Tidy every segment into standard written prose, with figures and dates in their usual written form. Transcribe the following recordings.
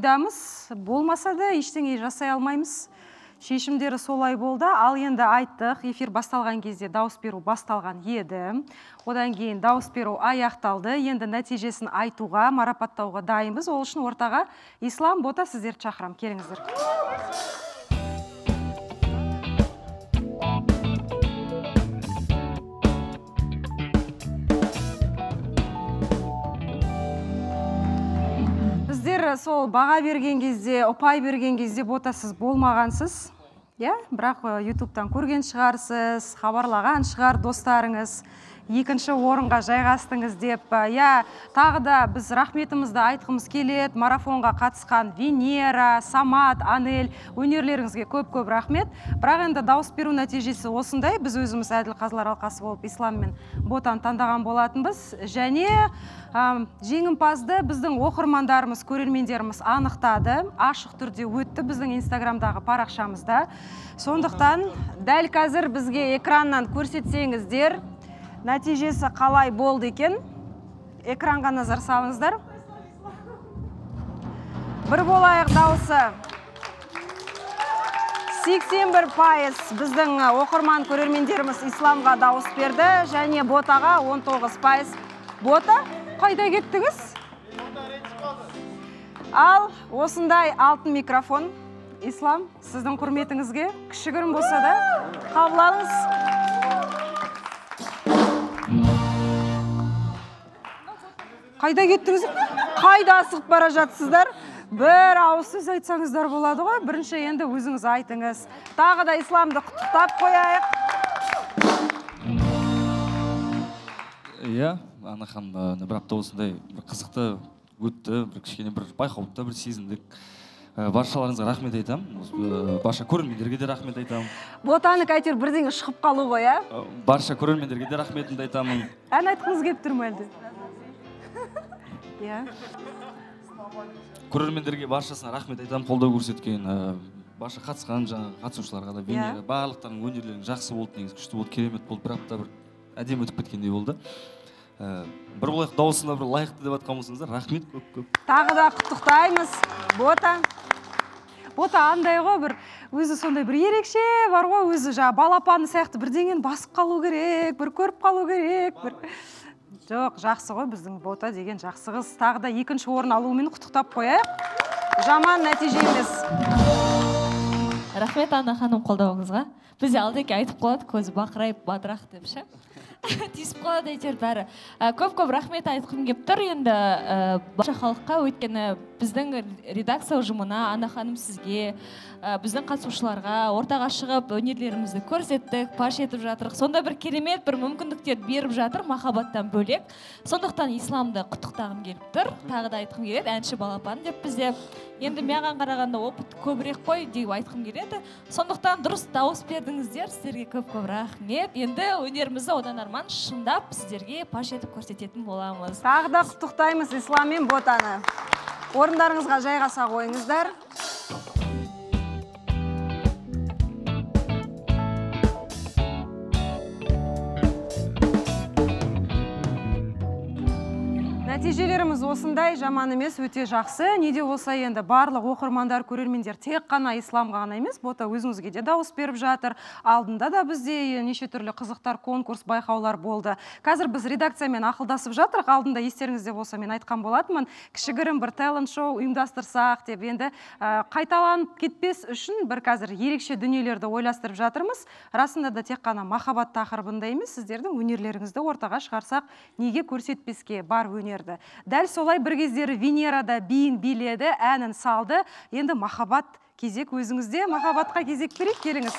ойдамыз, болмаса да ештеңе жасай алмаймыз. Шешімдері солай болды. Ал енді айттық, эфир басталған кезде дауыс беру басталған еді. Одан кейін дауыс беру аяқталды. Енді нәтижесін айтуға, марапаттауға дайынбыз. Ол үшін ортаға Ислам, Бота, сіздерді шақырам. Келіңіздер. Сол баға берген кезде, ұпай берген кезде Бота сіз болмағансыз. Бірақ YouTube-тан көрген шығарсыз, хабарлаған шығар достарыңыз, екінші орынға жайғастыңыз деп. Тағы да біз рахметімізді айтқымыз келеді. Марафонға қатысқан Венера, Самат, Анель, өнерлеріңізге көп-көп рахмет. Бірақ енді дауыс беру нәтижесі осындай. Біз өзіміз әділ қазылар алқасы болып Ислам мен Ботаны таңдаған болатынбыз. Және жеңімпазды біздің оқырмандарымыз, көрермендеріміз анықтады. Ашық түрде өтті біздің Инстаграмдағы парақшамызда. Сондықтан дәл қазір бізге экраннан көрсетсеңіздер, нәтижесі қалай болды екен? Экранға назар салыңыздар. Бір болайық дауысы. 81% біздің оқырман көрермендеріміз Исламға дауыс берді, және Ботаға 19%. Бота, қайда кеттіңіз? Ал осындай алтын микрофон, Ислам, сіздің құрметіңізге кішігірім болса да қабыл алыңыз. Қайда кеттіңіз? Қайда асығып бара жатсыздар? Бір ауыз сөз айтсаңыздар болады ғой. Бірінші енді өзіңіз айтыңыз. Тағы да Исламды құттықтап қояйық. Ана ханым, бір апта осындай қызықты өтті, бір кішкене бір байқауды бір сезіндік. Баршаларыңызға рахмет айтам. Барша көрермендерге де рахмет айтам. Ботаны әйтеуір бірдеңе шығып қалу ғой, Барша көрермендерге де рахметімді айтамын. Ән айтқыңыз келіп тұр ма әлде? Көрермендерге баршасына рахмет айтам, қолдау көрсеткен. Барша қатысқан қатысушыларға да, Венера, барлықтарының өнерлерің жақсы болды, негізі күшті болды, керемет болды. Бір апта бір әдемі өтіп кеткендей болды. Бір болайық дауысына бір лайықты деп атқан болсаңыздар, рахмет көп-көп. Тағы да құттықтаймыз, Бота. Бота андай ғой, бір өзі сондай бір ерекше бар ғой, өзі балапаны сияқты бірдеңені басып қалу керек, бір көріп қалу керек. Жоқ, жақсы ғой, біздің Бота деген жақсы қыз. Тағы да екінші орын алуымен құттықтап қояйық. Жаман нәтиже емес. Рахмет Ана ханым қолдауыңызға. Бізде алдеке айтып қалады, көзі бақырайып бадырақ деп ше. Тиісіп қалады әйтеуір бәрі. Көп-көп рахмет айтқым келіп тұр енді барша халыққа, өйткені біздің редакция ұжымына, Ана ханым сізге, біздің қатысушыларға ортаға шығып өнерлерімізді көрсеттік, паш етіп жатырық. Сонда бір керемет бір мүмкіндіктер беріп жатыр, махаббаттан бөлек. Сондықтан Исламды құттықтағым келіп тұр. Тағы да айтқым келеді, әнші балапан деп бізде. Енді маған қарағанда опыт көбірек қой деп айтқым келеді. Сондықтан дұрыс дауыс бердіңіздер, сіздерге көп-көп рахмет. Енді өнерімізді одан арман шындап сіздерге паш етіп көрсететін боламыз. Тағы да құттықтаймыз Ислам мен Ботаны. Орындарыңызға жайғаса қойыңыздар. Нәтижелеріміз осындай, жаман емес, өте жақсы. Неде болса енді барлық оқырмандар, көрермендер тек қана Исламға ғана емес, Бота өзіңізге де дауыс беріп жатыр. Алдында да бізде неше түрлі қызықтар, конкурс, байқаулар болды. Қазір біз редакциямен ақылдасып жатырық. Алдында естеріңізде болса мен айтқан болатынмын, кішігірім бір талент-шоу ұйымдастырсақ деп, енді қайталанып кетпес үшін бір қазір ерекше дүниелерді ойластырып жатырмыз. Расында да тек қана махаббат тақырыбында емес, сіздердің өнерлеріңізді ортаға шығарсақ, неге көрсетпеске бар өнерді. Дәл солай бір кездері Венерада биін биледі, әнін салды. Енді махаббат кезек өзіңізде. Махаббатқа кезек берейік, келіңіз.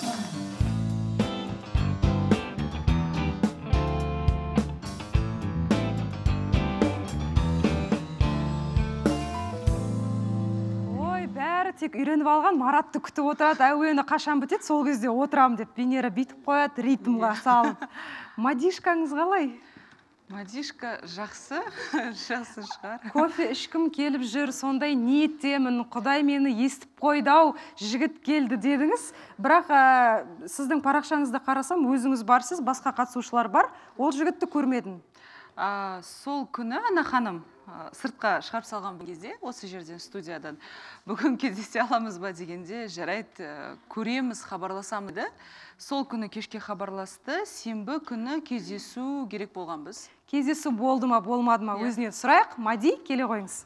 Ой, бәрі тек үйреніп алған, Маратты күтіп отырады. Әуені қашан бітеді, сол кезде отырам деп Венера битіп қояды, ритмға салып. Мадишкаңыз қалай? Мадишка жақсы, жақсы шығар. Кофе ішкім келіп жүр, сондай ниеттемін, Құдай мені естіп қойдау, жігіт келді дедіңіз. Бірақ сіздің парақшаңызды қарасам, өзіңіз барсыз, басқа қатысушылар бар, ол жігітті көрмедім. Сол күні, Ана ханым, сыртқа шығарып салған кезде осы жерден студиядан бүгін кездесе аламыз ба дегенде жарайды, көреміз, хабарласамыз да. Сол күні кешке хабарласты, сенбі күні кездесу керек болған біз. Кездесу болды ма, болмады ма, өзінен сұрайық. Мади, келе қойыңыз.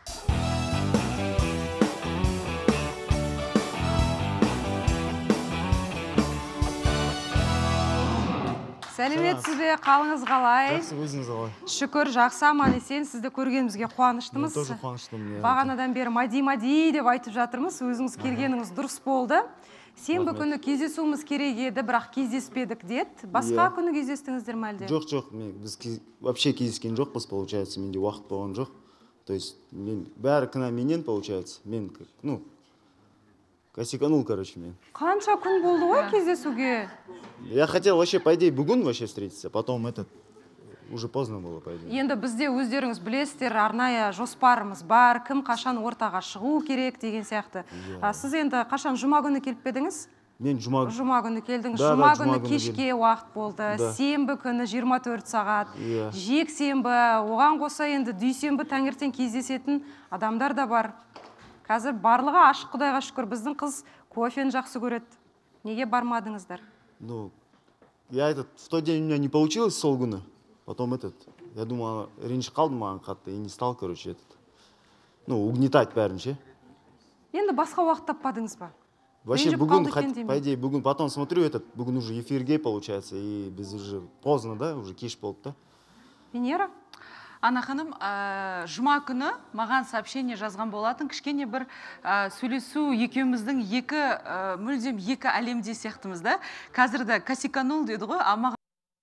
Сәлеметсіз бе, қалыңыз қалай? Жақсы, өзіңіз қалай? Шүкір, жақсы, аман есен. Сізді көргенімізге қуаныштымыз. Мен тоже қуаныштымын. Бағанадан бері Мади деп айтып жатырмыз. Өзіңіз келгеніңіз дұрыс болды. Сенбі күні кездесуіміз керек еді, бірақ кездеспедік деді. Басқа күні кездестіңіздер ме әлде? Жоқ, біз вообще кездескен жоқпыз, получается, менде уақыт болған жоқ. То есть, бәрі кінә менен, получается. Мен, косяканул, короче, мен. Қанша күн болды ғой кездесуге? Я хотел вообще, по идее, бүгін вообще встретиться, потом уже поздно было, по идее. Енді бізде өздеріңіз білесіздер, арнайы жоспарымыз бар, кім қашан ортаға шығу керек деген сияқты. Сіз енді қашан жұма күні келіп едіңіз? Мен жұма күні келдіңіз. Жұма күні кешке уақыт болды. Сенбі күні 24 сағат. Жексенбі, оған қоса енді дүйсенбі таңертең кездесетін адамдар да бар. Қазір барлығы ашық, Құдайға шүкір. Біздің қыз кофені жақсы көреді. Неге бармадыңыздар? Я в тот день у меня не получилось сол күні. Потом я думал, ренжіп қалдым маған қатты, и не стал, короче, угнетать бәрін, ше. Енді басқа уақыт таппадыңыз ба? Вообще бүгін, по идее, бүгін, потом смотрю, бүгін уже эфирге, получается, и біз уже поздно, да, уже кеш болды, да. Венера? Ана ханым, жұма күні маған сообщение жазған болатын, кішкене бір сөйлесу екеуміздің мүлдем екі әлемде сияқтымыз да. Қазірді косяканул деді ғой, а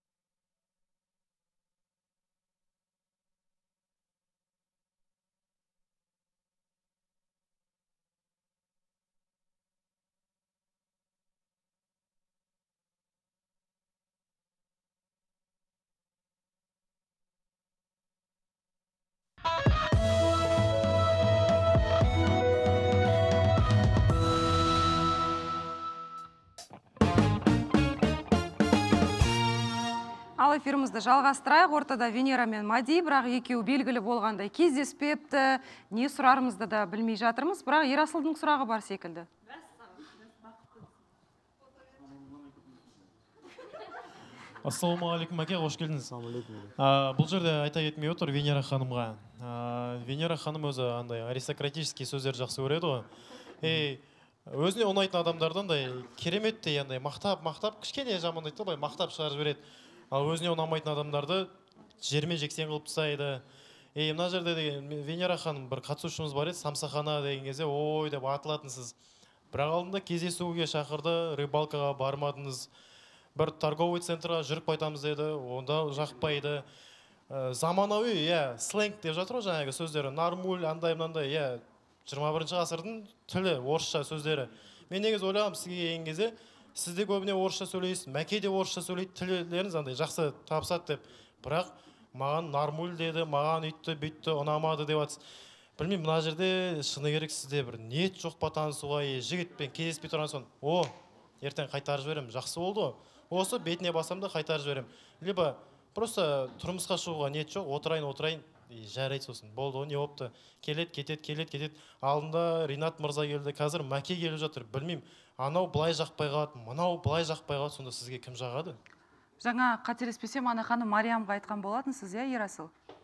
Ал эфирімізді жалғастырайық. Ортада Венера мен Мади, бірақ екеуі белгілі болғандай кездеспепті. Не сұрарымызды да білмей жатырмыз, бірақ Ерасылдың сұрағы бар секілді. Ассалаумағалейкум, әке, қош келдіңіз. Бұл жерде айта кетмей отыр Венера ханымға. Венера ханым өзі андай аристократический сөздер жақсы көреді ғой. Өзіне ұнайтын адамдардан да кереметтей мақтап, кішкене жамандайды ғой, мақтап шығарып жібереді. Ал өзіне ұнамайтын адамдарды жермен жексен қылып тастайды. Мына жерде деген Венера ханым бір қатысушымыз бар еді, Самсахана деген кезде ой деп атылатынсыз. Бірақ алдында кездесуге шақырды, рыбалкаға бармадыңыз. Бір торговый центрға жүріп қайтамыз деді, онда жақпайды. Заманауи, сленг деп жатыр ғой жаңағы сөздері, нормуль, андай-мынандай, 21 ғасырдың тілі, орысша сөздері. Мен негіз ойлағам, сізге келген кезде, сіз де көбіне орысша сөйлейсіз, Мәке де орысша сөйлейді, тілеріңіз андай жақсы табысады деп. Бірақ маған нормуль деді, маған үйтті, бүйтті, ұнамады деп атсыз. Білмеймін, мына жерде шыны керек сізде бір ниет жоқ па танысуға, жігітпен кездеспей тұрған соң, ертең қайтарып жіберем, жақсы болды. Осы бетіне басамда қайтарып жіберем. Либо просто тұрмысқа шығуға ниет жоқ, отырайын, жарайды сосын. Болды, не опты. Келет, кетет. Алдында Ринат мырза келді, қазір Мәке келіп жатыр. Білмеймін, анау былай жақпай қалады, мынау былай жақпай қалады, сонда сізге кім жағады? Жаңа қателеспесем, ана ханым Мариямға айтқан болатынсыз, Ерасыл?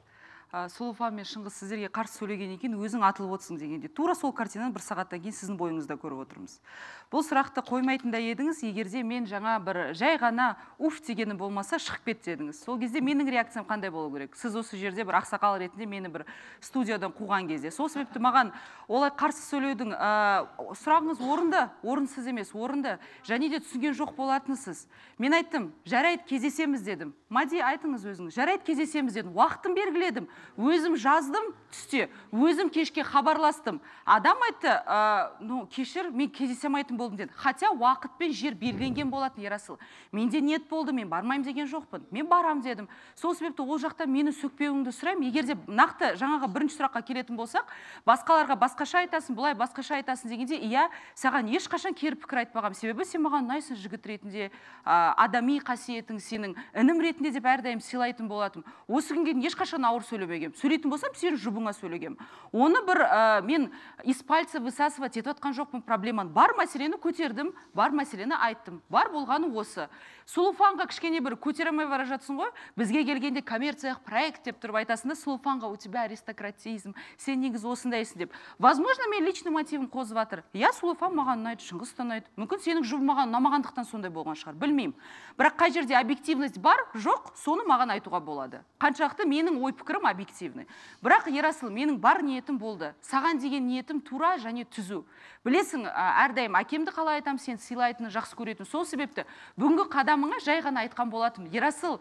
Сұлуфа мен Шыңғыс сіздерге қарсы сөйлеген екен, өзің атылып отырсың дегенде. Тура сол картинаны бір сағаттан кейін сіздің бойыңызда көріп отырмыз. Бұл сұрақты қоймайтында едіңіз, егерде мен жаңа бір жай ғана уф дегені болмаса шығып кет дедіңіз. Сол кезде менің реакциям қандай болу керек? Сіз осы жерде бір ақсақал ретінде мені бір студиядан қуған кезде. Сол себепті маған олай қарсы сөйлеудің сұрағыңыз орынды, орынсыз емес, орынды. Және де түсінген жоқ болатынсыз. Мен айттым, жарайды кездесеміз дедім. Мади, айтыңыз өзіңіз. Жарайды кездесеміз дедім. Уақытын белгіледім. Өзім жаздым түсте, өзім кешке хабарластым. Адам айтты, кешір, мен кездесемайтын болдым деді. Хотя уақыт пен жер белгіленген болатын, Ерасыл. Менде ниет болды, мен бармаймын деген жоқпын. Мен барам дедім. Сол себепті ол жақта мені сөкпеуіңді сұраймын. Егер де нақты жаңағы бірінші сұраққа келетін болсақ, басқаларға басқаша айтасың, бұлай басқаша айтасың дегенде, саған ешқашан кері пікір айтпағам. Себебі сен маған ұнайсың жігіт ретінде, адами қасиетің сенің, інім ретінде ретінде деп әрдайым сыйлайтын болатым. Осы күнге дейін ешқашан ауыр сөйлемегем. Сөйлейтін болсам, сен жұбыңа сөйлегем. Оны бір мен из пальца высасывать етіп отқан жоқпын проблеманы. Бар мәселені көтердім, бар мәселені айттым. Бар болғаны осы. Сұлуфанға кішкене бір көтере алмай бара жатсың ғой. Бізге келгенде коммерциялық проект деп тұрып айтасың да, Сұлуфанға у тебя аристократизм, сен негізі осындайсың деп. Возможно, мен личный мотивім қозып жатыр. Я Сұлуфан маған ұнайды, Шыңғыс та ұнайды. Мүмкін сенің жұбың маған ұнамағандықтан сондай болған шығар, білмеймін. Бірақ қай жерде объективность бар, жоқ, соны маған айтуға болады. Қаншақты менің ой пікірім объективный. Бірақ Ерасыл, менің бар ниетім болды. Саған деген ниетім тура және түзу. Білесің, әрдайым әкемді қалай айтам, сен сыйлайтыны, жақсы көретін. Сол себепті бүгінгі қадамыңа жай ғана айтқан болатым. Ерасыл,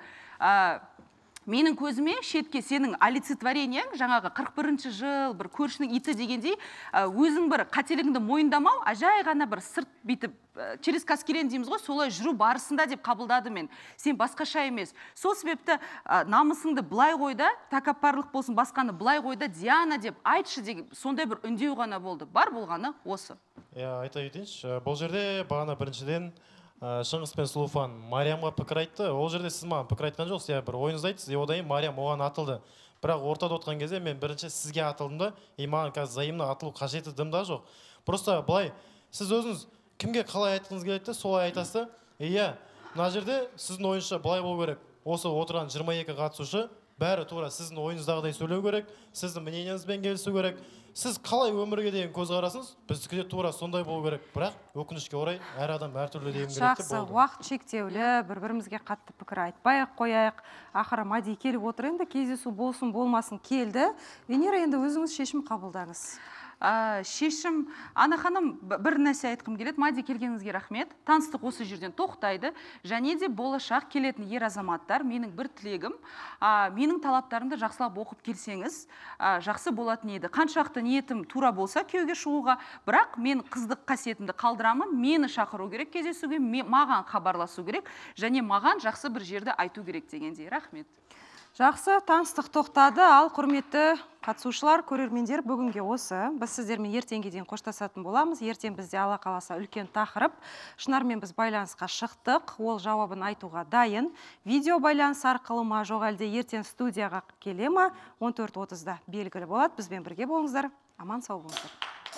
менің көзіме шетке сенің олицетворениең, жаңағы 41-ші жыл, бір көршінің иті дегендей, өзің бір қателігіңді мойындамау, жай ғана бір сырт бейтіп, через каскелен дейміз ғой, солай жүру барысында деп қабылдады мен. Сен басқаша емес. Сол себепті намысыңды былай қойда, тәкаппарлық болсын, басқаны былай қойда, Диана деп айтшы деген сондай бір үндеу ғана болды. Бар болғаны осы. Айта кетейінші, бұл жерде бағана біріншіден Шыңғыс пен Сұлуфан Мариямға пікір айтты. Ол жерде сіз маған пікір айтқан жоқсыз, бір ойыңызды айттыңыз, одан кейін Мариям оған атылды. Бірақ ортада отқан кезде мен бірінші сізге атылдым да, маған қазір взаимно атылу қажеті дым да жоқ. Просто былай, сіз өзіңіз кімге қалай айтқыңыз келеді, солай айтасыз. Иә, мына жерде сіздің ойыңызша былай болу керек. Осы отырған 22 қатысушы бәрі тура сіздің ойыңыздағыдай сөйлеу керек, сіздің мнениеңізбен келісу керек. Сіз қалай өмірге деген көзқарасыңыз, біздікі де тура сондай болу керек. Бірақ өкінішке орай әр адам әртүрлі деген керек. Жақсы, уақыт шектеулі, бір-бірімізге қатты пікір айтпай-ақ қояйық. Ақыры Мади келіп отыр, енді кездесу болсын болмасын келді. Венера, енді өзіңіз шешім қабылдаңыз. Шешім, Ана ханым, бір нәрсе айтқым келеді. Мади, келгеніңізге рахмет. Таныстық осы жерден тоқтайды. Және де болашақ келетін ер азаматтар, менің бір тілегім, менің талаптарымды жақсылап оқып келсеңіз, жақсы болатын еді. Қаншақты ниетім тура болса күйеуге шығуға, бірақ мен қыздық қасиетімді қалдырамын, мені шақыру керек кездесуге, маған хабарласу керек, және маған жақсы бір жерді айту керек дегендей. Рахмет. Жақсы, таныстық тоқтады. Ал құрметті қатысушылар, көрермендер, бүгінге осы. Біз сіздермен ертеңге дейін қоштасатын боламыз. Ертең бізде Алла қаласа үлкен тақырып. Шынармен біз байланысқа шықтық. Ол жауабын айтуға дайын. Видео байланыс арқылы ма, жоқ әлде ертең студияға келе ма, 14:30-да белгілі болады. Бізбен бірге болыңыздар. Аман сау болыңыздар.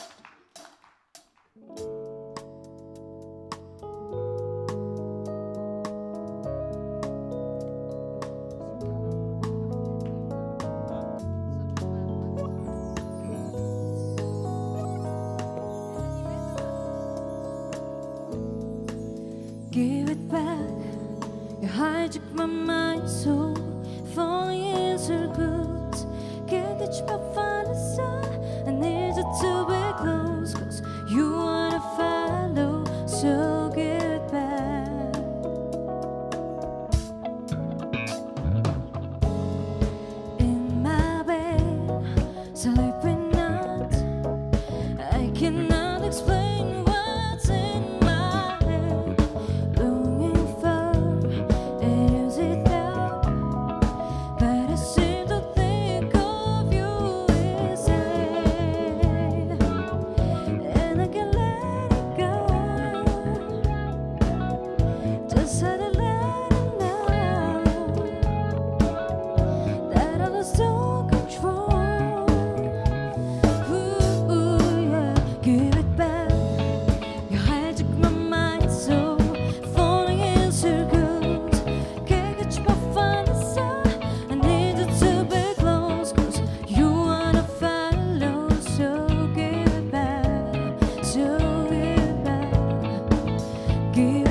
Give it back. You hijack my mind, so falling in circles. Can't catch my fantasy. I need you to be close, 'cause you wanna follow. So give it back. In my bed, sleeping out. I cannot explain what's in my head. Longing for it, is it now? But I seem to think of you instead, and I can't let it go. Just had to let it know that I lost all control. Ooh, yeah, give it back. You hijack my mind, so falling in circles. Can't catch my fantasy. I need you to be close, 'cause you wanna follow. So give it back, so give it back. Give